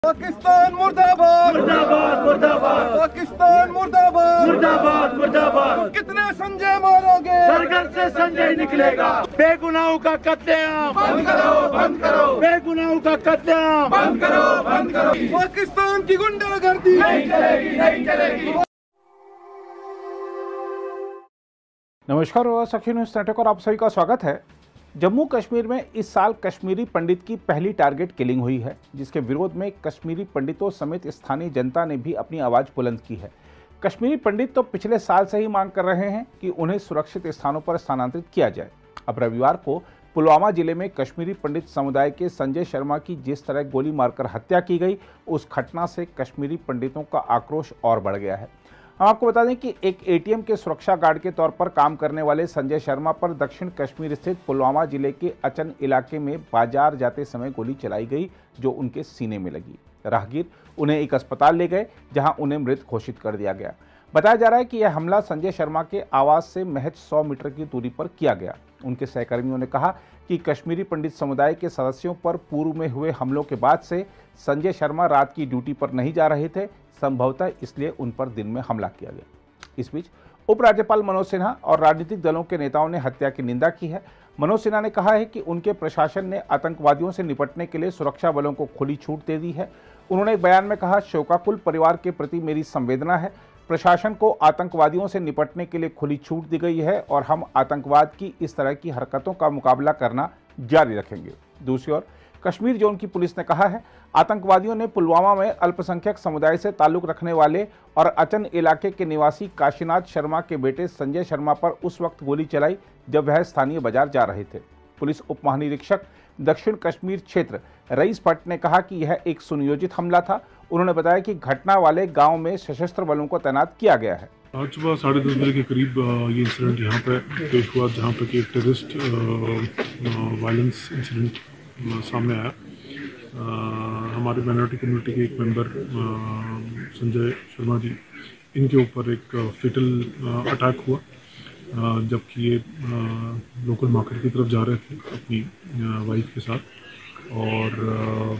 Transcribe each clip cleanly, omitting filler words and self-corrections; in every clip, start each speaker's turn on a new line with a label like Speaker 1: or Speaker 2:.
Speaker 1: पाकिस्तान मुर्दाबाद
Speaker 2: मुर्दाबाद मुर्दाबाद,
Speaker 1: पाकिस्तान मुर्दाबाद
Speaker 2: मुर्दाबाद मुर्दाबाद।
Speaker 1: कितने संजय मारोगे?
Speaker 2: घर से संजय निकलेगा। बेगुनाहों का कत्लेआम
Speaker 1: बंद करो, बंद करो,
Speaker 2: बेगुनाहों का कत्लेआम
Speaker 1: बंद करो, बंद करो। पाकिस्तान की गुंडागर्दी
Speaker 2: नहीं चलेगी, नहीं चलेगी।
Speaker 3: नमस्कार सखी न्यूज़ नेटवर्क और आप सभी का स्वागत है। जम्मू कश्मीर में इस साल कश्मीरी पंडित की पहली टारगेट किलिंग हुई है, जिसके विरोध में कश्मीरी पंडितों समेत स्थानीय जनता ने भी अपनी आवाज़ बुलंद की है। कश्मीरी पंडित तो पिछले साल से ही मांग कर रहे हैं कि उन्हें सुरक्षित स्थानों पर स्थानांतरित किया जाए। अब रविवार को पुलवामा जिले में कश्मीरी पंडित समुदाय के संजय शर्मा की जिस तरह गोली मारकर हत्या की गई, उस घटना से कश्मीरी पंडितों का आक्रोश और बढ़ गया है। हम आपको बता दें कि एक एटीएम के सुरक्षा गार्ड के तौर पर काम करने वाले संजय शर्मा पर दक्षिण कश्मीर स्थित पुलवामा जिले के अचन इलाके में बाजार जाते समय गोली चलाई गई, जो उनके सीने में लगी। राहगीर उन्हें एक अस्पताल ले गए, जहां उन्हें मृत घोषित कर दिया गया। बताया जा रहा है कि यह हमला संजय शर्मा के आवास से महज 100 मीटर की दूरी पर किया गया। उनके सहकर्मियों ने कहा कि कश्मीरी पंडित समुदाय के सदस्यों पर पूर्व में हुए हमलों के बाद से संजय शर्मा रात की ड्यूटी पर नहीं जा रहे थे, संभवतः इसलिए उन पर दिन में हमला किया गया। इस बीच उपराज्यपाल मनोज सिन्हा और राजनीतिक दलों के नेताओं ने हत्या की निंदा की है। मनोज सिन्हा ने कहा है कि उनके प्रशासन ने आतंकवादियों से निपटने के लिए सुरक्षा बलों को खुली छूट दे दी है। उन्होंने एक बयान में कहा, शोकाकुल परिवार के प्रति मेरी संवेदना है। प्रशासन को आतंकवादियों से निपटने के लिए खुली छूट दी गई है और हम आतंकवाद की इस तरह की हरकतों का मुकाबला करना जारी रखेंगे। दूसरी ओर कश्मीर जोन की पुलिस ने कहा है, आतंकवादियों ने पुलवामा में अल्पसंख्यक समुदाय से ताल्लुक रखने वाले और अचन इलाके के निवासी काशीनाथ शर्मा के बेटे संजय शर्मा पर उस वक्त गोली चलाई जब वह स्थानीय बाजार जा रहे थे। पुलिस उप महानिरीक्षक दक्षिण कश्मीर क्षेत्र रईस भट्ट ने कहा कि यह एक सुनियोजित हमला था। उन्होंने बताया कि घटना वाले गांव में सशस्त्र बलों को तैनात किया गया है।
Speaker 4: आज सुबह 10:30 बजे के करीब ये इंसिडेंट यहाँ पे पेश हुआ, जहाँ पे कि एक टेररिस्ट वायलेंस इंसिडेंट सामने आया। हमारे माइनॉरिटी कम्युनिटी के एक मेंबर संजय शर्मा जी, इनके ऊपर एक फेटल अटैक हुआ, जबकि ये लोकल मार्केट की तरफ जा रहे थे अपनी वाइफ के साथ। और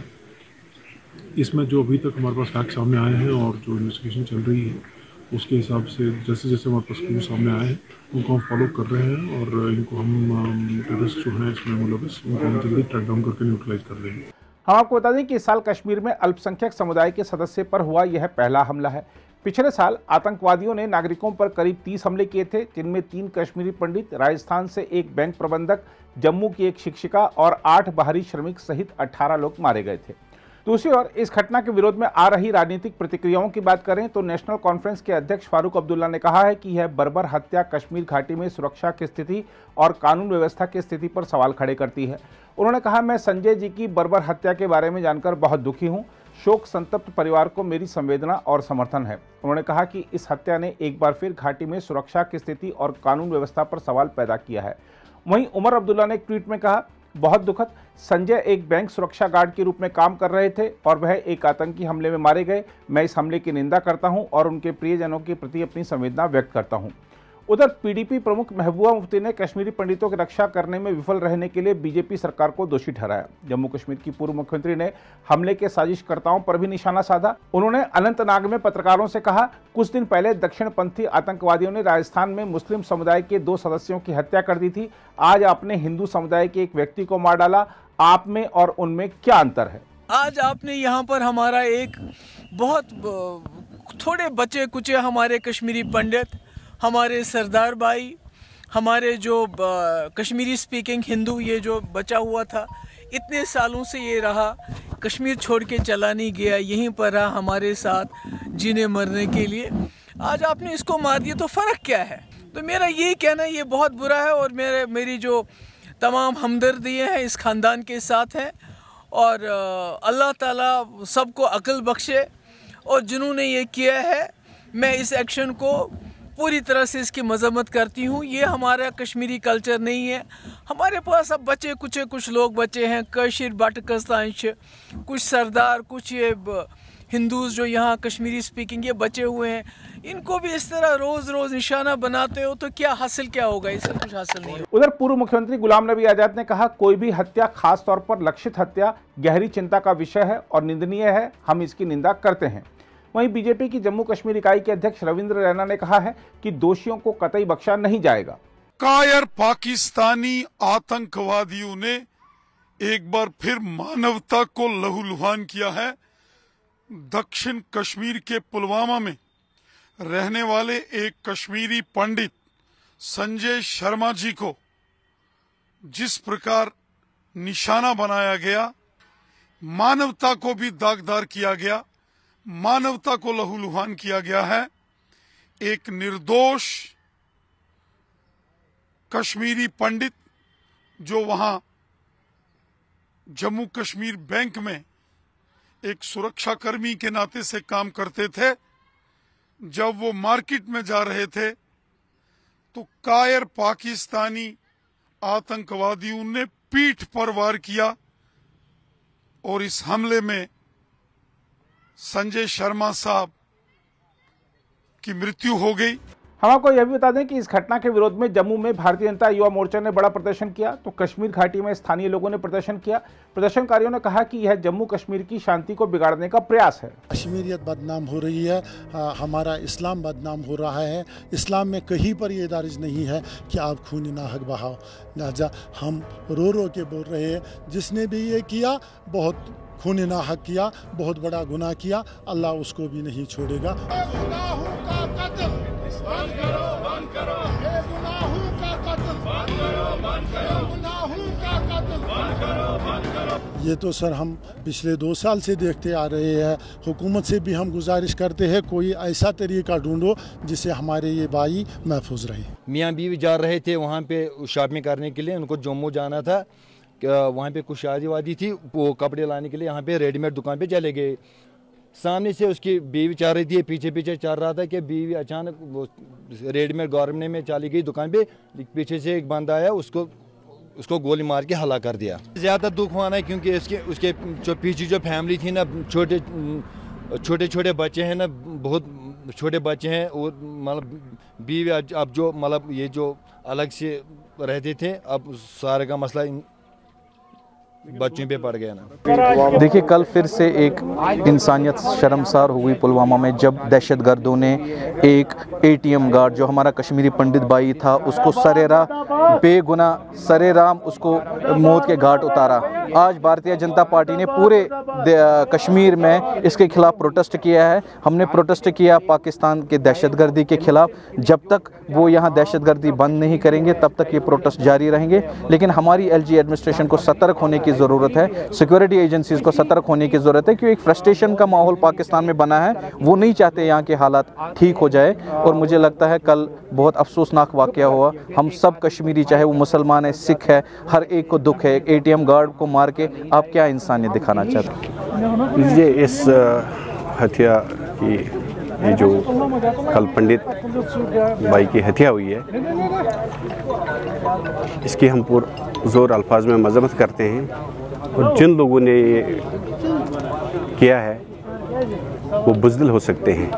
Speaker 4: इसमें जो अभी तक हमारे पास फैक्ट सामने आए हैं और जो इन्वेस्टिगेशन चल रही है, उसके हिसाब से जैसे जैसे हमारे पास क्लू सामने आए हैं उनको हम फॉलो कर रहे हैं और इनको हम टेररिस्ट जो हैं इसमें मुलविस, उनको हम जल्दी ट्रैक डाउन करके न्यूट्रलाइज कर देंगे।
Speaker 3: हम आपको बता दें कि इस साल कश्मीर में अल्पसंख्यक समुदाय के सदस्य पर हुआ यह पहला हमला है। पिछले साल आतंकवादियों ने नागरिकों पर करीब 30 हमले किए थे, जिनमें 3 कश्मीरी पंडित, राजस्थान से एक बैंक प्रबंधक, जम्मू की एक शिक्षिका और 8 बाहरी श्रमिक सहित 18 लोग मारे गए थे। दूसरी ओर इस घटना के विरोध में आ रही राजनीतिक प्रतिक्रियाओं की बात करें तो नेशनल कॉन्फ्रेंस के अध्यक्ष फारूक अब्दुल्ला ने कहा है कि यह बर्बर हत्या कश्मीर घाटी में सुरक्षा की स्थिति और कानून व्यवस्था की स्थिति पर सवाल खड़े करती है। उन्होंने कहा, मैं संजय जी की बर्बर हत्या के बारे में जानकर बहुत दुखी हूं। शोक संतप्त परिवार को मेरी संवेदना और समर्थन है। उन्होंने कहा कि इस हत्या ने एक बार फिर घाटी में सुरक्षा की स्थिति और कानून व्यवस्था पर सवाल पैदा किया है। वहीं उमर अब्दुल्ला ने एक ट्वीट में कहा, बहुत दुखद, संजय एक बैंक सुरक्षा गार्ड के रूप में काम कर रहे थे और वह एक आतंकी हमले में मारे गए। मैं इस हमले की निंदा करता हूं और उनके प्रियजनों के प्रति अपनी संवेदना व्यक्त करता हूं। उधर पीडीपी प्रमुख महबूबा मुफ्ती ने कश्मीरी पंडितों की रक्षा करने में विफल रहने के लिए बीजेपी सरकार को दोषी ठहराया। जम्मू कश्मीर की पूर्व मुख्यमंत्री ने हमले के साजिशकर्ताओं पर भी निशाना साधा। उन्होंने अनंतनाग में पत्रकारों से कहा, कुछ दिन पहले दक्षिणपंथी आतंकवादियों ने राजस्थान में मुस्लिम समुदाय के 2 सदस्यों की हत्या कर दी थी। आज आपने हिंदू समुदाय के एक व्यक्ति को मार डाला। आप में और उनमें क्या अंतर है?
Speaker 5: आज आपने यहाँ पर हमारा एक बहुत थोड़े बचे कुचे हमारे कश्मीरी पंडित, हमारे सरदार भाई, हमारे जो कश्मीरी स्पीकिंग हिंदू, ये जो बचा हुआ था इतने सालों से ये रहा, कश्मीर छोड़ के चला नहीं गया, यहीं पर रहा हमारे साथ जीने मरने के लिए। आज आपने इसको मार दिया तो फ़र्क क्या है? तो मेरा यही कहना ये बहुत बुरा है और मेरी जो तमाम हमदर्दियाँ हैं इस ख़ानदान के साथ हैं और अल्लाह ताला सबको अक्ल बख्शे। और जिन्होंने ये किया है, मैं इस एक्शन को पूरी तरह से इसकी मजम्मत करती हूँ। ये हमारा कश्मीरी कल्चर नहीं है। हमारे पास अब बचे कुछ लोग बचे हैं, कशीर बटकस्तान, कुछ सरदार, कुछ ये हिंदूज़ जो यहाँ कश्मीरी स्पीकिंग ये बचे हुए हैं, इनको भी इस तरह रोज़ रोज़ निशाना बनाते हो तो क्या हासिल क्या होगा? इससे कुछ हासिल नहीं होगा।
Speaker 3: उधर पूर्व मुख्यमंत्री गुलाम नबी आजाद ने कहा, कोई भी हत्या, खास तौर पर लक्षित हत्या, गहरी चिंता का विषय है और निंदनीय है। हम इसकी निंदा करते हैं। वहीं बीजेपी की जम्मू कश्मीर इकाई के अध्यक्ष रविंद्र रैना ने कहा है कि दोषियों को कतई बख्शा नहीं जाएगा।
Speaker 6: कायर पाकिस्तानी आतंकवादियों ने एक बार फिर मानवता को लहूलुहान किया है। दक्षिण कश्मीर के पुलवामा में रहने वाले एक कश्मीरी पंडित संजय शर्मा जी को जिस प्रकार निशाना बनाया गया, मानवता को भी दागदार किया गया, मानवता को लहूलुहान किया गया है। एक निर्दोष कश्मीरी पंडित जो वहां जम्मू कश्मीर बैंक में एक सुरक्षा कर्मी के नाते से काम करते थे, जब वो मार्केट में जा रहे थे तो कायर पाकिस्तानी आतंकवादियों ने पीठ पर वार किया और इस हमले में संजय शर्मा साहब की मृत्यु हो गई।
Speaker 3: हम आपको यह भी बता दें कि इस घटना के विरोध में जम्मू में भारतीय जनता युवा मोर्चा ने बड़ा प्रदर्शन किया, तो कश्मीर घाटी में स्थानीय लोगों ने प्रदर्शन किया। प्रदर्शनकारियों ने कहा कि यह जम्मू कश्मीर की शांति को बिगाड़ने का प्रयास है।
Speaker 7: कश्मीरियत बदनाम हो रही है, हमारा इस्लाम बदनाम हो रहा है। इस्लाम में कहीं पर ये दर्ज नहीं है कि आप खून नाहक बहाओ। लिहाजा हम रो रो के बोल रहे हैं, जिसने भी ये किया बहुत खून नाहक किया, बहुत बड़ा गुनाह किया, अल्लाह उसको भी नहीं छोड़ेगा। ये तो सर हम पिछले 2 साल से देखते आ रहे हैं। हुकूमत से भी हम गुजारिश करते हैं कोई ऐसा तरीका ढूंढो जिससे हमारे ये भाई महफूज रहे।
Speaker 8: मियाँ बीवी जा रहे थे वहाँ पे शॉपिंग करने के लिए, उनको जम्मू जाना था, वहाँ पे कुछ शादी वादी थी, वो कपड़े लाने के लिए यहाँ पे रेडीमेड दुकान पे चले गए। सामने से उसकी बीवी चल रही थी, पीछे पीछे चल रहा था कि बीवी अचानक वो रेडीमेड गारमेंट में चली गई दुकान पे। पीछे से एक बंदा आया, उसको गोली मार के हला कर दिया। ज़्यादा दुख हुआ ना, क्योंकि उसके जो पीछे जो फैमिली थी ना, छोटे छोटे बच्चे हैं ना, बहुत छोटे बच्चे हैं, और मतलब बीवी अब जो मतलब ये जो अलग से रहते थे, अब सारे का मसला बच्चों पे पड़ गया ना।
Speaker 9: देखिए, कल फिर से एक इंसानियत शर्मसार हुई पुलवामा में, जब दहशतगर्दों ने एक ATM गार्ड जो हमारा कश्मीरी पंडित भाई था उसको सरेरा बेगुनाह सरेराम उसको मौत के घाट उतारा। आज भारतीय जनता पार्टी ने पूरे कश्मीर में इसके खिलाफ प्रोटेस्ट किया है। हमने प्रोटेस्ट किया पाकिस्तान के दहशतगर्दी के खिलाफ। जब तक वो यहाँ दहशतगर्दी बंद नहीं करेंगे तब तक ये प्रोटेस्ट जारी रहेंगे। लेकिन हमारी LG एडमिनिस्ट्रेशन को सतर्क होने की ज़रूरत है, सिक्योरिटी एजेंसीज को सतर्क होने की ज़रूरत है, क्योंकि एक फ्रस्ट्रेशन का माहौल पाकिस्तान में बना है। वो नहीं चाहते यहाँ के हालात ठीक हो जाए। और मुझे लगता है कल बहुत अफसोसनाक वाक़या हुआ। हम सब कश्मीरी, चाहे वो मुसलमान है, सिख है, हर एक को दुख है। एक ATM गार्ड को मार के आप क्या इंसानियत दिखाना चाहते हैं?
Speaker 10: ये इस हत्या की, ये जो कल पंडित भाई की हत्या हुई है, इसकी हम पुरज़ोर अल्फाज में मज़म्मत करते हैं। और जिन लोगों ने ये किया है वो बुज़दिल हो सकते हैं,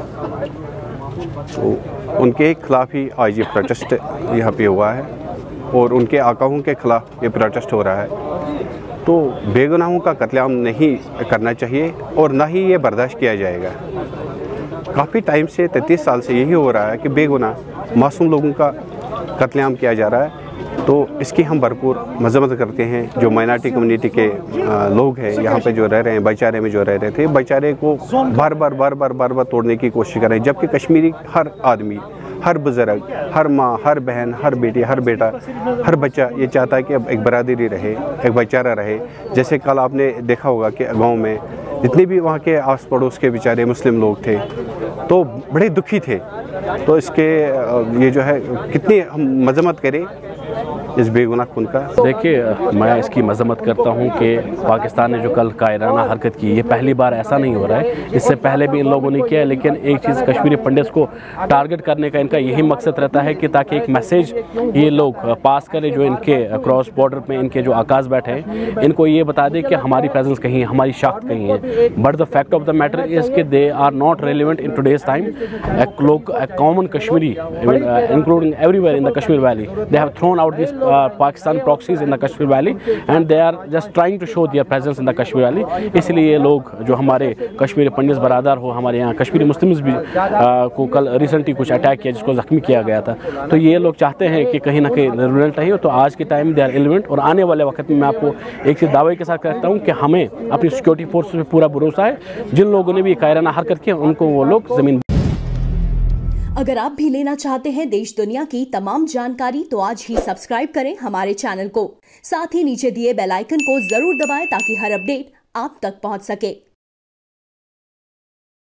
Speaker 10: तो उनके खिलाफ ही आज ये प्रोटेस्ट यहाँ पे हुआ है और उनके आकाओं के खिलाफ ये प्रोटेस्ट हो रहा है। तो बेगुनाहों का कत्लेआम नहीं करना चाहिए और ना ही ये बर्दाश्त किया जाएगा। काफ़ी टाइम से 33 साल से यही हो रहा है कि बेगुनाह मासूम लोगों का कत्लेआम किया जा रहा है। तो इसकी हम भरपूर मज़म्मत करते हैं। जो माइनॉरिटी कम्युनिटी के लोग हैं यहाँ पे जो रह रहे हैं, भाईचारे में जो रह रहे थे, भाईचारे को बार बार तोड़ने की कोशिश कर रहे हैं। जबकि कश्मीरी हर आदमी, हर बुज़ुर्ग, हर माँ, हर बहन, हर बेटी, हर बेटा, हर बच्चा ये चाहता है कि अब एक बरादरी रहे, एक भाईचारा रहे। जैसे कल आपने देखा होगा कि गाँव में जितने भी वहाँ के आस पड़ोस के बेचारे मुस्लिम लोग थे तो बड़े दुखी थे। तो इसके ये जो है कितनी हम मज़म्मत करें इस बेगुनाह खून का।
Speaker 11: देखिए, मैं इसकी मजम्मत करता हूँ कि पाकिस्तान ने जो कल कायराना हरकत की, ये पहली बार ऐसा नहीं हो रहा है, इससे पहले भी इन लोगों ने किया है। लेकिन एक चीज़, कश्मीरी पंडित को टारगेट करने का इनका यही मकसद रहता है कि ताकि एक मैसेज ये लोग पास करें, जो इनके क्रॉस बॉर्डर में इनके जो आकाश बैठे हैं, इनको ये बता दें कि हमारी प्रेजेंस कहीं है, हमारी शाख्त कहीं है। But the fact of the matter is कि they are not relevant in today's time. A common Kashmiri, including everywhere in the Kashmir Valley, they have thrown out these Pakistan proxies in the Kashmir Valley and they are just trying to show their presence in the Kashmir Valley. इसलिए लोग जो हमारे कश्मीरी पंडित बरादर हो, हमारे यहाँ Kashmiri Muslims भी को कल रिसेंटली कुछ अटैक किया, जिसको जख्मी किया गया था, तो ये लोग चाहते हैं कि कहीं ना कहीं रेलिवेंट रही हो। तो आज के टाइम दे आर रेलिवेंट, और आने वाले वक्त में मैं आपको एक चीज़ दावे के साथ कहता हूँ कि हमें अपनी सिक्योरिटी फोर्स पे पूरा भरोसा है। जिन लोगों ने भी कायराना हरकत की, उनको वो लोग ज़मीन।
Speaker 12: अगर आप भी लेना चाहते हैं देश दुनिया की तमाम जानकारी, तो आज ही सब्सक्राइब करें हमारे चैनल को। साथ ही नीचे दिए बेल आइकन को जरूर दबाएं ताकि हर अपडेट आप तक पहुंच सके।